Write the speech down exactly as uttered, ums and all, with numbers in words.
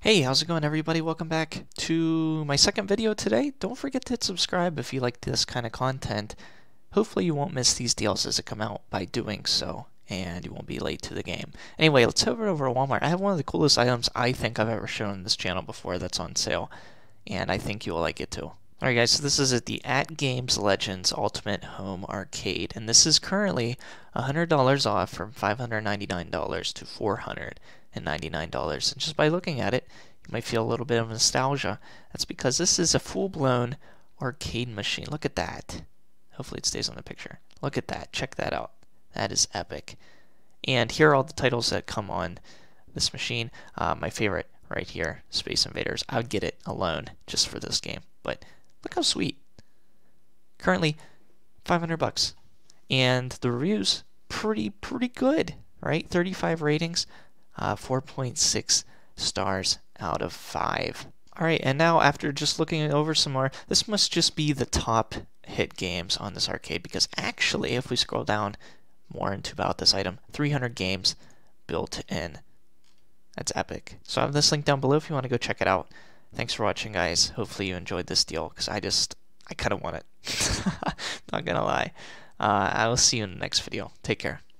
Hey, how's it going everybody? Welcome back to my second video today. Don't forget to hit subscribe if you like this kind of content. Hopefully you won't miss these deals as they come out by doing so, and you won't be late to the game. Anyway, let's head over to Walmart. I have one of the coolest items I think I've ever shown on this channel before that's on sale, and I think you'll like it too. Alright guys, so this is at the At Games Legends Ultimate Home Arcade, and this is currently one hundred dollars off from five hundred ninety-nine dollars to four hundred ninety-nine dollars. And just by looking at it, you might feel a little bit of nostalgia. That's because this is a full-blown arcade machine. Look at that. Hopefully it stays on the picture. Look at that. Check that out. That is epic. And here are all the titles that come on this machine. Uh, my favorite right here, Space Invaders. I would get it alone just for this game. But look how sweet. Currently, five hundred bucks. And the reviews, pretty, pretty good, right? thirty-five ratings, uh, four point six stars out of five. Alright, and now after just looking over some more, this must just be the top hit games on this arcade, because actually, if we scroll down more into about this item, three hundred games built in. That's epic. So I have this link down below if you want to go check it out. Thanks for watching, guys. Hopefully you enjoyed this deal, because I just, I kind of want it. Not gonna lie. Uh, I will see you in the next video. Take care.